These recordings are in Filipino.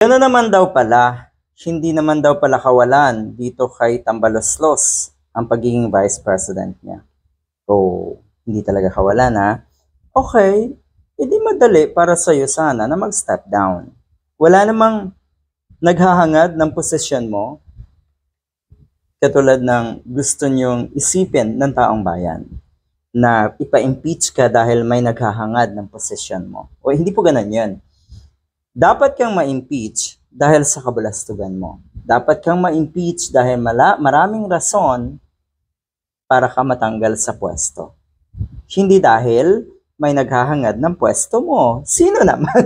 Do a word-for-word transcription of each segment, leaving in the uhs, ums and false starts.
Gano'n naman daw pala, hindi naman daw pala kawalan dito kay Tambaloslos ang pagiging vice president niya. So, hindi talaga kawalan ha. Okay, edi madali para sa'yo sana na mag-step down. Wala namang naghahangad ng posisyon mo katulad ng gusto niyong isipin ng taong bayan na ipa-impeach ka dahil may naghahangad ng posisyon mo. O hindi po ganun yun. Dapat kang ma-impeach dahil sa kabalastugan mo. Dapat kang ma-impeach dahil mala, maraming rason para ka matanggal sa pwesto. Hindi dahil may naghahangad ng pwesto mo. Sino naman?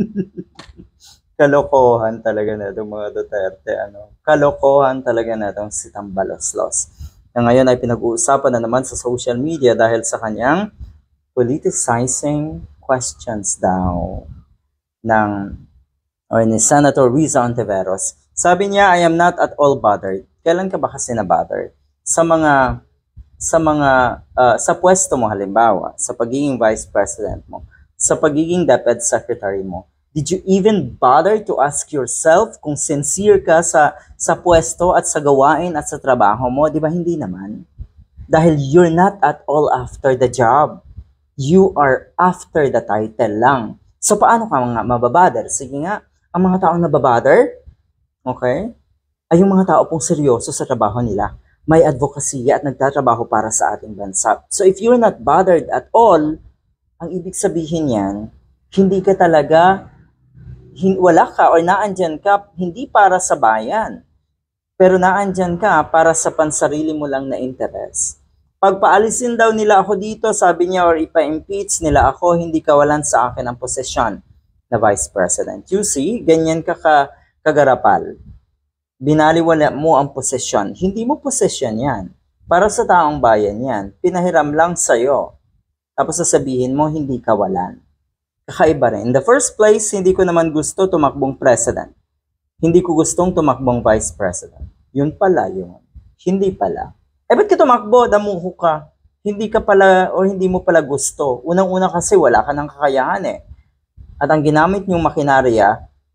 Kalokohan talaga na itong mga Duterte. Ano? Kalokohan talaga na itong si Tambaloslos. Na ngayon ay pinag-uusapan na naman sa social media dahil sa kanyang politicizing questions daw ng o ni Senator Riza Ontiveros. Sabi niya, I am not at all bothered. Kailan ka ba kasi na-bothered? Sa mga sa mga uh, sa pwesto mo halimbawa, sa pagiging vice president mo, sa pagiging DepEd secretary mo, did you even bother to ask yourself kung sincere ka sa sa pwesto at sa gawain at sa trabaho mo? Di ba hindi naman? Dahil you're not at all after the job. You are after the title lang. So, paano ka nga mababother? Sige nga, ang mga taong nababother, okay, ay yung mga tao pong seryoso sa trabaho nila. May advocacy at nagtatrabaho para sa ating bansa. So, if you're not bothered at all, ang ibig sabihin yan, hindi ka talaga, hin, wala ka or naandyan ka, hindi para sa bayan. Pero naandyan ka para sa pansarili mo lang na interes. Pagpaalisin daw nila ako dito, sabi niya, or ipa-impeach nila ako, hindi kawalan sa akin ang posisyon na Vice President. You see, ganyan ka, ka kagarapal. Binaliwala mo ang posisyon. Hindi mo posisyon yan. Para sa taong bayan yan. Pinahiram lang sa'yo. Tapos sasabihin mo, hindi kawalan. Kakaiba rin. In the first place, hindi ko naman gusto tumakbong president. Hindi ko gustong tumakbong Vice President. Yun pala yun. Hindi pala. Eh, ba't ka tumakbo? Damuho ka. Hindi ka pala, o hindi mo pala gusto. Unang-una kasi wala ka ng kakayahan eh. At ang ginamit niyong makinarya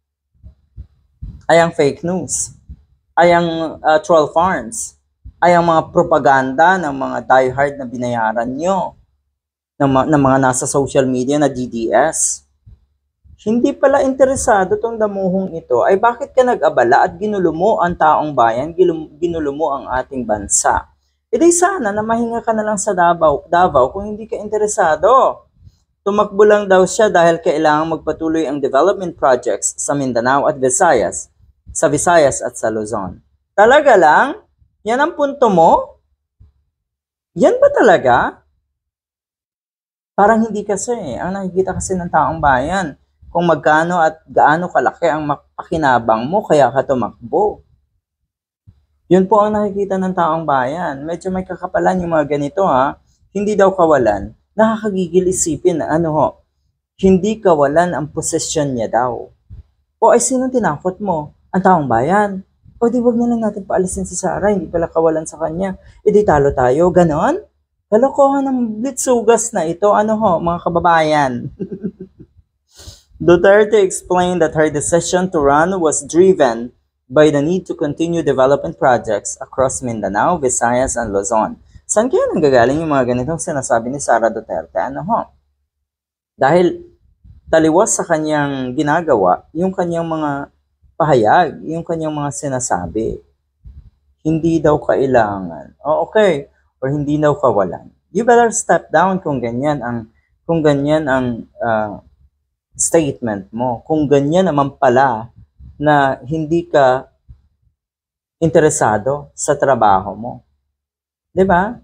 ay ang fake news. Ay ang uh, troll farms. Ay ang mga propaganda ng mga diehard na binayaran nyo. Ng, ma- ng mga nasa social media na D D S. Hindi pala interesado tong damuhong ito. Ay bakit ka nag-abala at ginulo mo ang taong bayan, ginulo mo ang ating bansa? E di sana na mahinga ka na lang sa Davao, Davao kung hindi ka interesado. Tumakbo lang daw siya dahil kailangan magpatuloy ang development projects sa Mindanao at Visayas, sa Visayas at sa Luzon. Talaga lang? Yan ang punto mo? Yan ba talaga? Parang hindi kasi. Ang nakikita kasi ng taong bayan, kung magkano at gaano kalaki ang pakinabang mo, kaya ka tumakbo. Yun po ang nakikita ng taong bayan. Medyo may kakapalan yung mga ganito ha. Hindi daw kawalan. Nakakagigil isipin na ano ho. Hindi kawalan ang posisyon niya daw. O ay sino tinakot mo? Ang taong bayan. O di wag na lang natin paalisin si Sara. Hindi pala kawalan sa kanya. E di talo tayo. Ganon? Kalokohan ng blitsugas na ito. Ano ho mga kababayan? Duterte explained that her decision to run was driven by the need to continue development projects across Mindanao, Visayas, and Luzon. Saan kaya nanggagaling yung mga ganitong sinasabi ni Sara Duterte? Ano ho? Dahil taliwas sa kanyang ginagawa, yung kanyang mga pahayag, yung kanyang mga sinasabi. Hindi daw kailangan. O okay, or hindi daw kawalan. You better step down kung ganyan ang kung ganyan ang uh, statement mo. Kung ganyan naman pala na hindi ka interesado sa trabaho mo. 'Di ba?